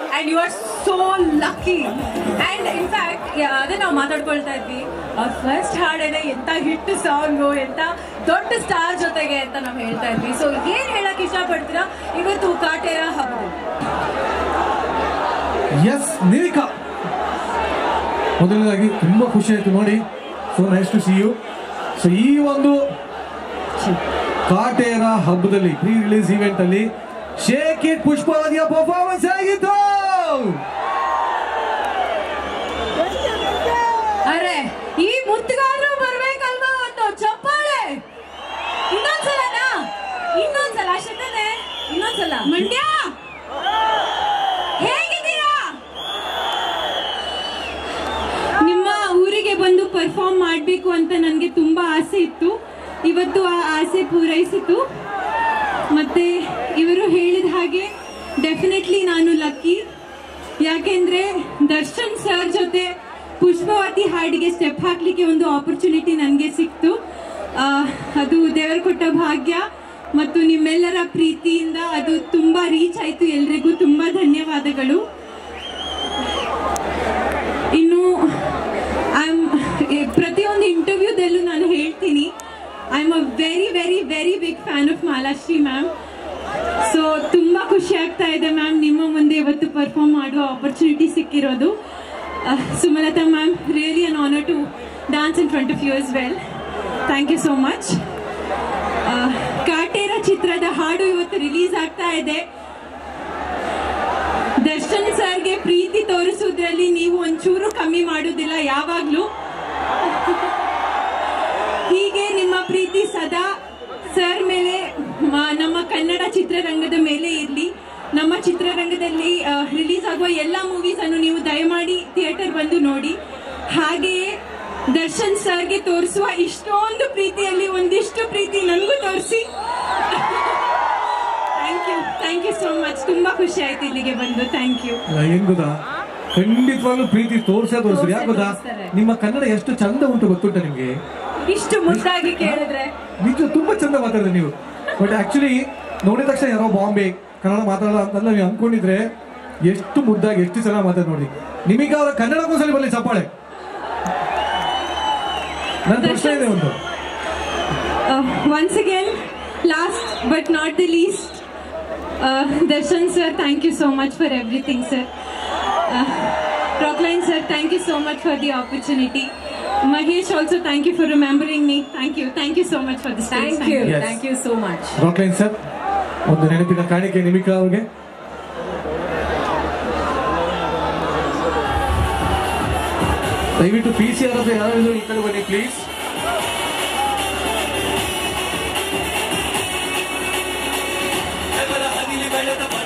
and you are so lucky. And in fact ಅದೇ ನಾವು ಮಾತಾಡ್ಕೊಳ್ತಾ ಇದ್ವಿ ಫಸ್ಟ್ ಹಾಡೇನೆ ಎಂತ ಹಿಟ್ ಸಾಂಗು ಎಂತ ದೊಡ್ಡ ಸ್ಟಾರ್ ಜೊತೆಗೆ ಅಂತ ನಾವು ಹೇಳ್ತಾ ಇದ್ವಿ. ಸೊ ಏನ್ ಹೇಳಕ್ ಇಷ್ಟಪಡ್ತೀರಾ ಇವತ್ತು ಕಾಟೇರ ಹಬ್ಬ? ಎಸ್ ನಿವಿಕಾ, ಮೊದಲನೇದಾಗಿ ತುಂಬಾ ಖುಷಿ ಆಯ್ತು ನೋಡಿ. So nice to see you. So ಈ ಒಂದು ಕಾಟೇರ ಹಬ್ಬದಲ್ಲಿ ಪ್ರೀ ರಿಲೀಸ್ ಇವೆಂಟ್ ಅಲ್ಲಿ ಶೇಕ್ ಇಟ್ ಪುಷ್ಪವತಿಯ ಪರ್ಫಾರ್ಮೆನ್ಸ್ ಆಗಿತ್ತು. ಅರೆ ಈ ಮುತ್ತುಗಾರರು ಬರ್ಬೇಕಲ್ವಾ ಒಂದು ಚಪ್ಪಾಳೆ. ಇನ್ನೊಂದ್ಸಲನಾ? ಇನ್ನೊಂದ್ಸಲ ಅಷ್ಟೇ, ಇನ್ನೊಂದ್ಸಲ. ಮಂಡ್ಯ ಹೇಗಿದ್ದೀರಾ? ನಿಮ್ಮ ಊರಿಗೆ ಬಂದು ಪರ್ಫಾರ್ಮ್ ಮಾಡಬೇಕು ಅಂತ ನನಗೆ ತುಂಬಾ ಆಸೆ ಇತ್ತು. ಇವತ್ತು ಆ ಆಸೆ ಪೂರೈಸಿತು. ಮತ್ತೆ ಇವರು ಹೇಳಿದ ಹಾಗೆ ಡೆಫಿನೆಟ್ಲಿ ನಾನು ಲಕ್ಕಿ. ಯಾಕೆಂದ್ರೆ ದರ್ಶನ್ ಸರ್ ಜೊತೆ ಪುಷ್ಪವತಿ ಹಾಡಿಗೆ ಸ್ಟೆಪ್ ಹಾಕ್ಲಿಕ್ಕೆ ಒಂದು ಆಪರ್ಚುನಿಟಿ ನನಗೆ ಸಿಕ್ತು. ಅದು ದೇವರು ಕೊಟ್ಟ ಭಾಗ್ಯ ಮತ್ತು ನಿಮ್ಮೆಲ್ಲರ ಪ್ರೀತಿಯಿಂದ ಅದು ತುಂಬಾ ರೀಚ್ ಆಯ್ತು. ಎಲ್ರಿಗೂ ತುಂಬಾ ಧನ್ಯವಾದಗಳು. ಇನ್ನು ಪ್ರತಿಯೊಂದು ಇಂಟರ್ವ್ಯೂದಲ್ಲೂ ನಾನು ಹೇಳ್ತೀನಿ, I am a very very very big fan of Malashri ma'am. So ತುಂಬಾ ಖುಷಿ ಆಗ್ತಾ ಇದೆ ಮ್ಯಾಮ್ ನಿಮ್ಮ ಮುಂದೆ ಇವತ್ತು ಪರ್ಫಾರ್ಮ್ ಮಾಡುವ ಆಪರ್ಚುನಿಟಿ ಸಿಕ್ಕಿರೋದು. Sumalatha ma'am, really an honour to dance in front of you as well. Thank you so much. Kaatera ಚಿತ್ರದ ಹಾಡು ಇವತ್ತು ರಿಲೀಸ್ ಆಗ್ತಾ ಇದೆ. ದರ್ಶನ್ ಸರ್ಗೆ ಪ್ರೀತಿ ತೋರಿಸೋದ್ರಲ್ಲಿ ನೀವು ಒಂಚೂರು ಕಮ್ಮಿ ಮಾಡೋದಿಲ್ಲ ಯಾವಾಗ್ಲೂ. ಹೀಗೆ ನಿಮ್ಮ ಪ್ರೀತಿ ಸದಾ ಸರ್ ಮೇಲೆ, ನಮ್ಮ ಕನ್ನಡ ಚಿತ್ರರಂಗದ ಮೇಲೆ ಇರಲಿ. ನಮ್ಮ ಚಿತ್ರರಂಗದಲ್ಲಿ ರಿಲೀಸ್ ಆಗುವ ಎಲ್ಲ ಮೂವೀಸ್ ಅನ್ನು ನೀವು ದಯಮಾಡಿ ಥಿಯೇಟರ್ ಬಂದು ನೋಡಿ. ಹಾಗೆಯೇ ದರ್ಶನ್ ಸರ್ಗೆ ತೋರಿಸುವ ಇಷ್ಟೊಂದು ಪ್ರೀತಿಯಲ್ಲಿ ಒಂದಿಷ್ಟು ಪ್ರೀತಿ ನನಗೂ ತೋರಿಸಿ. Thank you so much. ತುಂಬಾ ಖುಷಿ ಆಯ್ತು ಇಲ್ಲಿಗೆ ಬಂದು. Thank you. ಏನ್ ಗೊತ್ತಾ, ಖಂಡಿತವಾಗ್ಲೂ ಪ್ರೀತಿ ತೋರಿಸ್ರಿ. ಯಾಕೆ ಗೊತ್ತಾ, ನಿಮ್ಮ ಕನ್ನಡ ಎಷ್ಟು ಚಂದ ಉಂಟು ಗೊತ್ತುಂಟ ನಿಮ್ಗೆ. ಇಷ್ಟು ಮುದ್ದಾಗಿ ಕೇಳಿದ್ರೆ ನಿಜ ತುಂಬಾ ಚಂದ ಮಾತಾಡಿದ್ರೆ ನೀವು. ಬಟ್ ಆಕ್ಚುಲಿ ನೋಡಿದ ತಕ್ಷಣ ಯಾರೋ ಬಾಂಬೆ ಕನ್ನಡ ಮಾತಾಡಲ್ಲ ಅಂತೆಲ್ಲ ನೀವು ಅನ್ಕೊಂಡಿದ್ರೆ ಎಷ್ಟು ಮುದ್ದಾಗಿ ಎಷ್ಟು ಚೆನ್ನಾಗಿ ಮಾತಾಡಿ ನೋಡಿ. ನಿಮಗೆ ಅವರ ಕನ್ನಡಕ್ಕೊಂದ್ಸಲಿ ಬರಲಿ ಚಪ್ಪಾಳೆ. ನನ್ನ ಪ್ರಶ್ನೆ ಇದೆ ಒಂದು. Once again, last but not the least, Darshan sir, thank you so much for everything, sir. Rockline sir, thank you so much for the opportunity. Mahesh also, thank you for remembering me. Thank you so much for this. Thank you. Yes. Thank you so much. Rockline sir, ಒಂದು ನೆನಪಿನ ಕಾಣಿಕೆ ನಿಮಿಕಾ ಅವ್ರಿಗೆ. ದಯವಿಟ್ಟು PCR ಅಂತ ಯಾರಾದರೂ ಈ ಕಡೆ ಬನ್ನಿ ಪ್ಲೀಸ್.